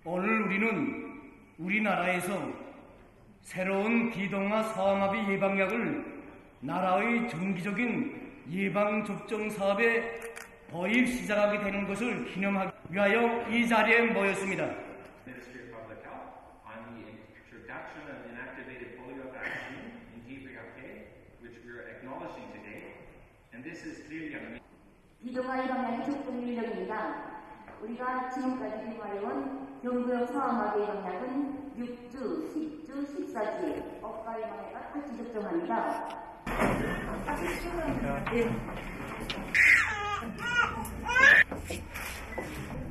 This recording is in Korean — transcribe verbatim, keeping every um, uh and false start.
오늘 우리는 우리나라에서 새로운 비동아 사망합의 예방약을 나라의 정기적인 예방접종 사업에 도입 시작하게 되는 것을 기념하기 위하여 이 자리에 모였습니다. Ministry of Public Health on the introduction of inactivated polio vaccine in D P R K, which we are acknowledging today, and this is clearly a 비동아 예방약이 접종 인력입니다. 우리가 지금까지 개발해온 경구용 사망합의 예방약은 육 주, 십 주, 십사 주에 업가 예방약과 같이 접종합니다. 네.